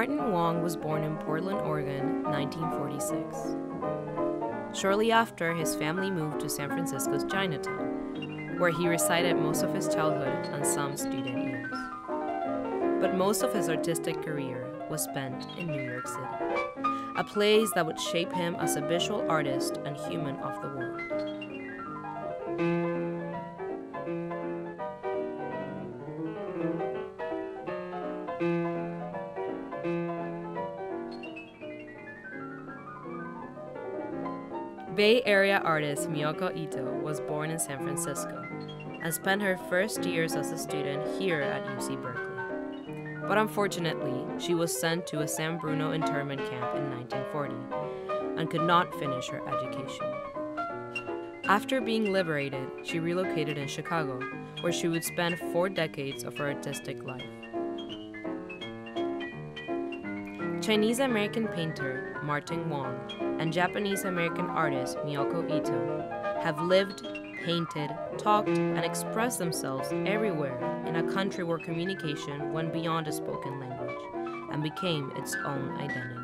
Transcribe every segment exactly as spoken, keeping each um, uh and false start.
Martin Wong was born in Portland, Oregon, nineteen forty-six. Shortly after, his family moved to San Francisco's Chinatown, where he resided most of his childhood and some student years. But most of his artistic career was spent in New York City, a place that would shape him as a visual artist and human of the world. Bay Area artist Miyoko Ito was born in San Francisco and spent her first years as a student here at U C Berkeley. But unfortunately, she was sent to a San Bruno internment camp in nineteen forty and could not finish her education. After being liberated, she relocated in Chicago, where she would spend four decades of her artistic life. Chinese-American painter Martin Wong and Japanese-American artist Miyoko Ito have lived, painted, talked, and expressed themselves everywhere in a country where communication went beyond a spoken language and became its own identity.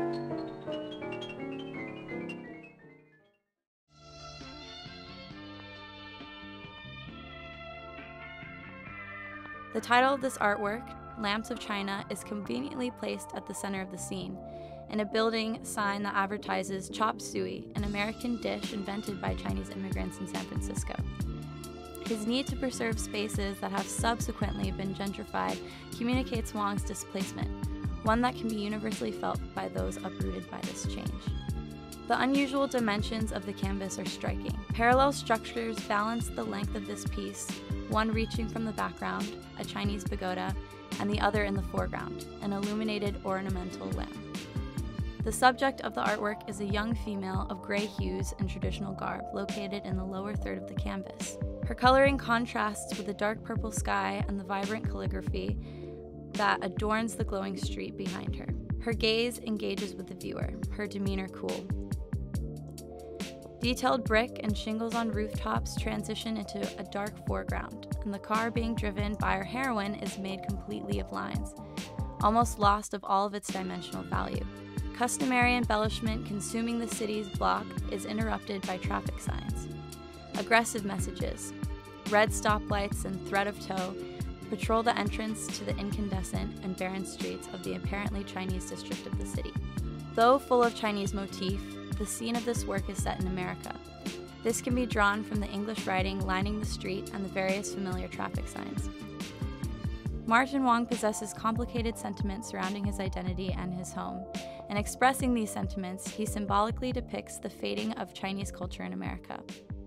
The title of this artwork, Lamps of China, is conveniently placed at the center of the scene, in a building sign that advertises chop suey, an American dish invented by Chinese immigrants in San Francisco. His need to preserve spaces that have subsequently been gentrified communicates Wong's displacement, one that can be universally felt by those uprooted by this change. The unusual dimensions of the canvas are striking. Parallel structures balance the length of this piece, one reaching from the background, a Chinese pagoda, and the other in the foreground, an illuminated ornamental lamp. The subject of the artwork is a young female of gray hues and traditional garb located in the lower third of the canvas. Her coloring contrasts with the dark purple sky and the vibrant calligraphy that adorns the glowing street behind her. Her gaze engages with the viewer, her demeanor cool. Detailed brick and shingles on rooftops transition into a dark foreground, and the car being driven by our heroine is made completely of lines, almost lost of all of its dimensional value. Customary embellishment consuming the city's block is interrupted by traffic signs. Aggressive messages, red stoplights and threat of tow, patrol the entrance to the incandescent and barren streets of the apparently Chinese district of the city. Though full of Chinese motif, the scene of this work is set in America. This can be drawn from the English writing lining the street and the various familiar traffic signs. Martin Wong possesses complicated sentiments surrounding his identity and his home. In expressing these sentiments, he symbolically depicts the fading of Chinese culture in America.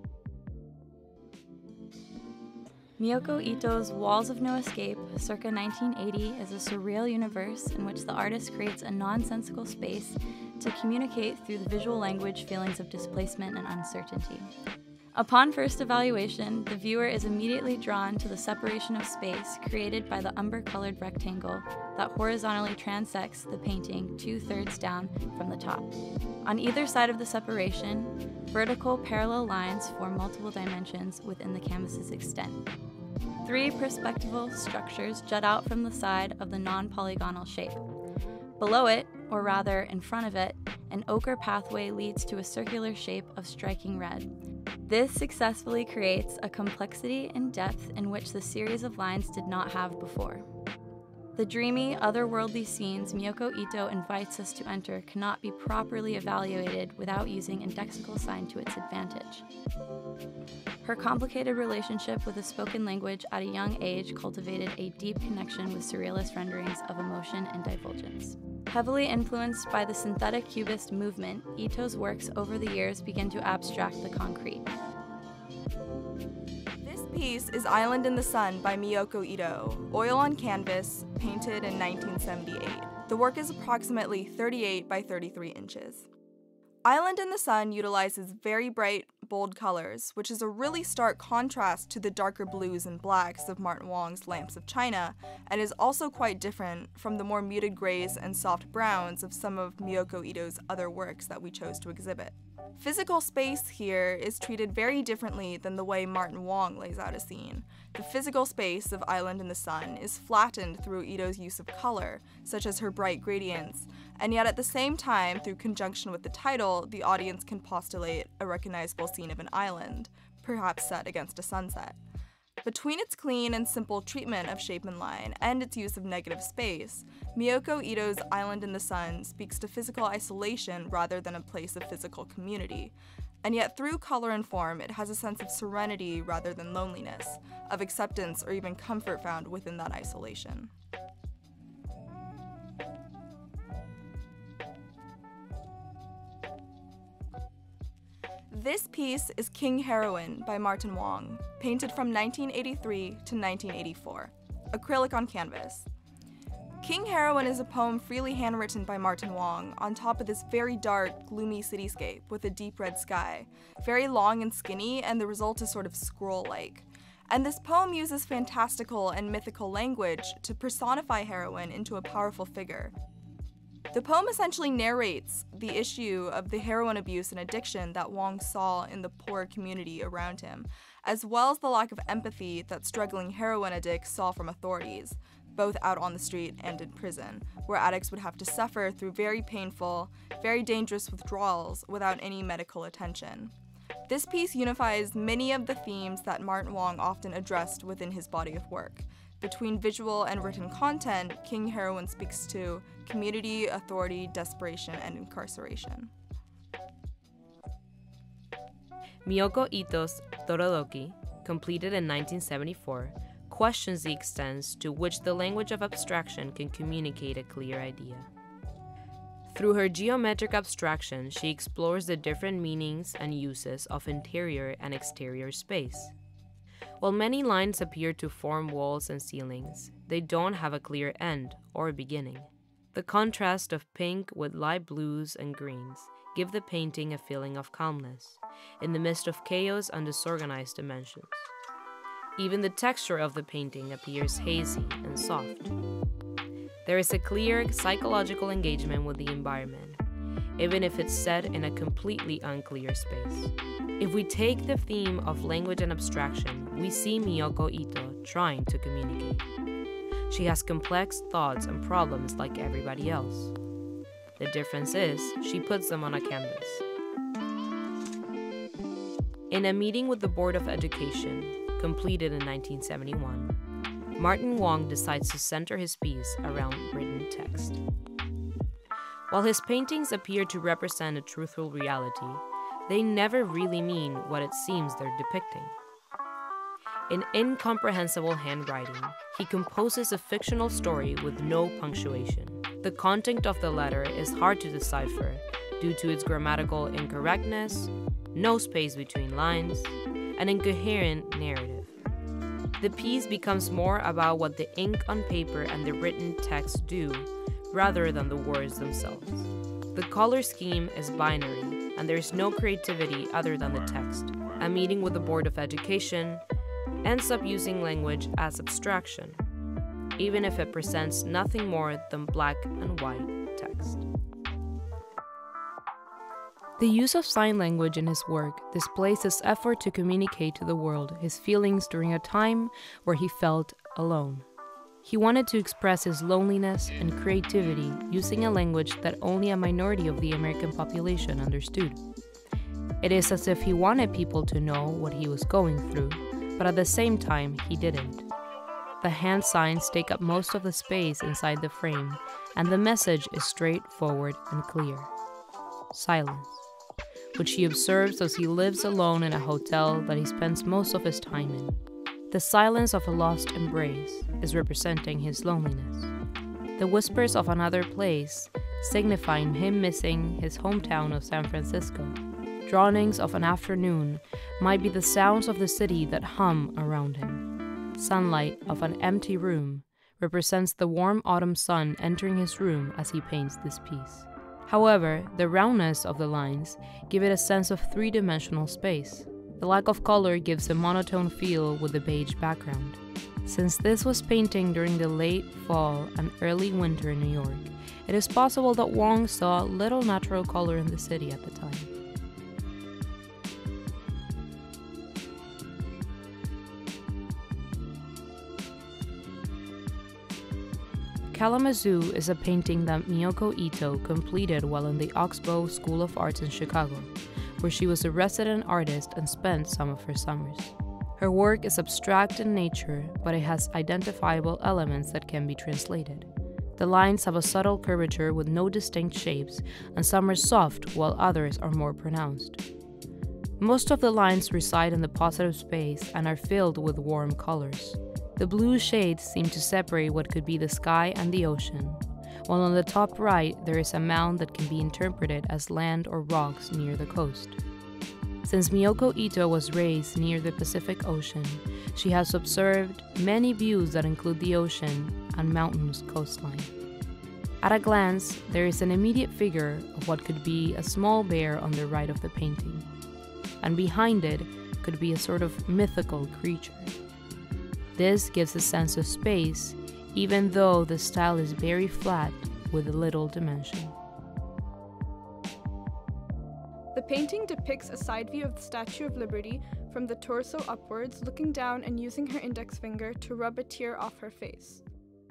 Miyoko Ito's Walls of No Escape, circa nineteen eighty, is a surreal universe in which the artist creates a nonsensical space to communicate through the visual language feelings of displacement and uncertainty. Upon first evaluation, the viewer is immediately drawn to the separation of space created by the umber-colored rectangle that horizontally transects the painting two-thirds down from the top. On either side of the separation, vertical parallel lines form multiple dimensions within the canvas's extent. Three perspectival structures jut out from the side of the non-polygonal shape. Below it, or rather in front of it, an ochre pathway leads to a circular shape of striking red. This successfully creates a complexity and depth in which the series of lines did not have before. The dreamy, otherworldly scenes Miyoko Ito invites us to enter cannot be properly evaluated without using indexical sign to its advantage. Her complicated relationship with the spoken language at a young age cultivated a deep connection with surrealist renderings of emotion and divulgence. Heavily influenced by the synthetic cubist movement, Ito's works over the years begin to abstract the concrete. This piece is Island in the Sun by Miyoko Ito, oil on canvas, painted in nineteen seventy-eight. The work is approximately thirty-eight by thirty-three inches. Island in the Sun utilizes very bright bold colors, which is a really stark contrast to the darker blues and blacks of Martin Wong's Lamps of China, and is also quite different from the more muted grays and soft browns of some of Miyoko Ito's other works that we chose to exhibit. Physical space here is treated very differently than the way Martin Wong lays out a scene. The physical space of Island in the Sun is flattened through Ito's use of color, such as her bright gradients, and yet at the same time, through conjunction with the title, the audience can postulate a recognizable scene of an island, perhaps set against a sunset. Between its clean and simple treatment of shape and line and its use of negative space, Miyoko Ito's Island in the Sun speaks to physical isolation rather than a place of physical community. And yet through color and form, it has a sense of serenity rather than loneliness, of acceptance or even comfort found within that isolation. This piece is King Heroine by Martin Wong, painted from nineteen eighty-three to nineteen eighty-four, acrylic on canvas. King Heroine is a poem freely handwritten by Martin Wong on top of this very dark, gloomy cityscape with a deep red sky, very long and skinny, and the result is sort of scroll-like. And this poem uses fantastical and mythical language to personify heroine into a powerful figure. The poem essentially narrates the issue of the heroin abuse and addiction that Wong saw in the poor community around him, as well as the lack of empathy that struggling heroin addicts saw from authorities, both out on the street and in prison, where addicts would have to suffer through very painful, very dangerous withdrawals without any medical attention. This piece unifies many of the themes that Martin Wong often addressed within his body of work. Between visual and written content, King Heroine speaks to community, authority, desperation, and incarceration. Miyoko Ito's Torodoki, completed in nineteen seventy-four, questions the extent to which the language of abstraction can communicate a clear idea. Through her geometric abstraction, she explores the different meanings and uses of interior and exterior space. While many lines appear to form walls and ceilings, they don't have a clear end or beginning. The contrast of pink with light blues and greens give the painting a feeling of calmness, in the midst of chaos and disorganized dimensions. Even the texture of the painting appears hazy and soft. There is a clear psychological engagement with the environment, even if it's set in a completely unclear space. If we take the theme of language and abstraction, we see Miyoko Ito trying to communicate. She has complex thoughts and problems like everybody else. The difference is, she puts them on a canvas. In a meeting with the Board of Education, completed in nineteen seventy-one, Martin Wong decides to center his piece around written text. While his paintings appear to represent a truthful reality, they never really mean what it seems they're depicting. In incomprehensible handwriting, he composes a fictional story with no punctuation. The content of the letter is hard to decipher due to its grammatical incorrectness, no space between lines, an incoherent narrative. The piece becomes more about what the ink on paper and the written text do, rather than the words themselves. The color scheme is binary, and there is no creativity other than the text. A meeting with the Board of Education ends up using language as abstraction, even if it presents nothing more than black and white text. The use of sign language in his work displays his effort to communicate to the world his feelings during a time where he felt alone. He wanted to express his loneliness and creativity using a language that only a minority of the American population understood. It is as if he wanted people to know what he was going through, but at the same time, he didn't. The hand signs take up most of the space inside the frame, and the message is straightforward and clear. Silence, which he observes as he lives alone in a hotel that he spends most of his time in. The silence of a lost embrace is representing his loneliness. The whispers of another place signifying him missing his hometown of San Francisco. Drownings of an afternoon might be the sounds of the city that hum around him. Sunlight of an empty room represents the warm autumn sun entering his room as he paints this piece. However, the roundness of the lines give it a sense of three-dimensional space. The lack of color gives a monotone feel with the beige background. Since this was painting during the late fall and early winter in New York, it is possible that Wong saw little natural color in the city at the time. Kalamazoo is a painting that Miyoko Ito completed while in the Oxbow School of Arts in Chicago, where she was a resident artist and spent some of her summers. Her work is abstract in nature, but it has identifiable elements that can be translated. The lines have a subtle curvature with no distinct shapes, and some are soft while others are more pronounced. Most of the lines reside in the positive space and are filled with warm colors. The blue shades seem to separate what could be the sky and the ocean, while on the top right there is a mound that can be interpreted as land or rocks near the coast. Since Miyoko Ito was raised near the Pacific Ocean, she has observed many views that include the ocean and mountainous coastline. At a glance, there is an immediate figure of what could be a small bear on the right of the painting, and behind it could be a sort of mythical creature. This gives a sense of space, even though the style is very flat with little dimension. The painting depicts a side view of the Statue of Liberty from the torso upwards, looking down and using her index finger to rub a tear off her face.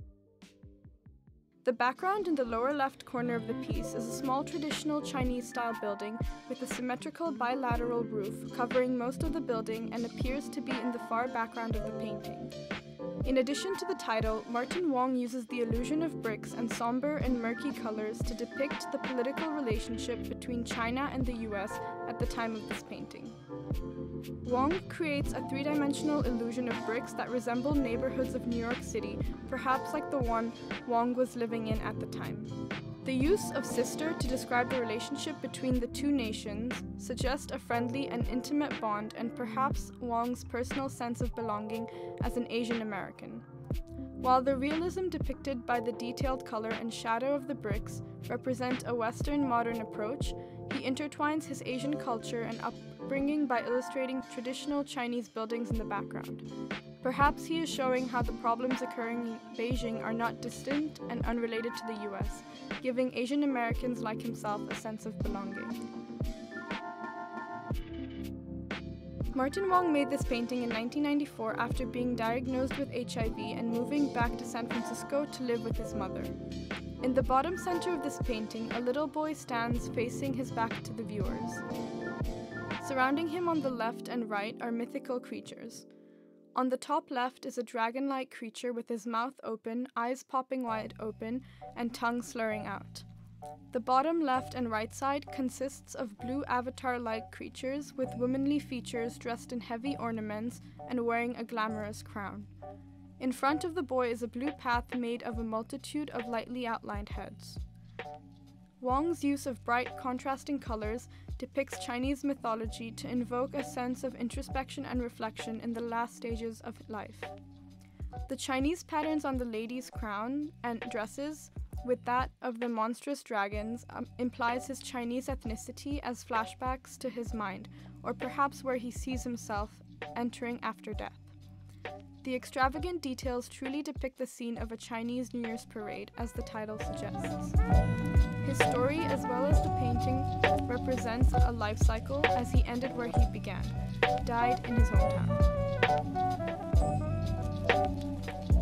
The background in the lower left corner of the piece is a small traditional Chinese-style building with a symmetrical bilateral roof covering most of the building and appears to be in the far background of the painting. In addition to the title, Martin Wong uses the illusion of bricks and somber and murky colors to depict the political relationship between China and the U S at the time of this painting. Wong creates a three-dimensional illusion of bricks that resemble neighborhoods of New York City, perhaps like the one Wong was living in at the time. The use of sister to describe the relationship between the two nations suggests a friendly and intimate bond and perhaps Wong's personal sense of belonging as an Asian American. While the realism depicted by the detailed color and shadow of the bricks represent a Western modern approach, he intertwines his Asian culture and upbringing by illustrating traditional Chinese buildings in the background. Perhaps he is showing how the problems occurring in Beijing are not distant and unrelated to the U S, giving Asian Americans like himself a sense of belonging. Martin Wong made this painting in nineteen ninety-four after being diagnosed with H I V and moving back to San Francisco to live with his mother. In the bottom center of this painting, a little boy stands facing his back to the viewers. Surrounding him on the left and right are mythical creatures. On the top left is a dragon-like creature with his mouth open, eyes popping wide open, and tongue slurring out. The bottom left and right side consists of blue avatar-like creatures with womanly features dressed in heavy ornaments and wearing a glamorous crown. In front of the boy is a blue path made of a multitude of lightly outlined heads. Wong's use of bright, contrasting colors depicts Chinese mythology to invoke a sense of introspection and reflection in the last stages of life. The Chinese patterns on the lady's crown and dresses, with that of the monstrous dragons, um, implies his Chinese ethnicity as flashbacks to his mind, or perhaps where he sees himself entering after death. The extravagant details truly depict the scene of a Chinese New Year's parade, as the title suggests. His story, as well as the painting, represents a life cycle as he ended where he began, died in his hometown.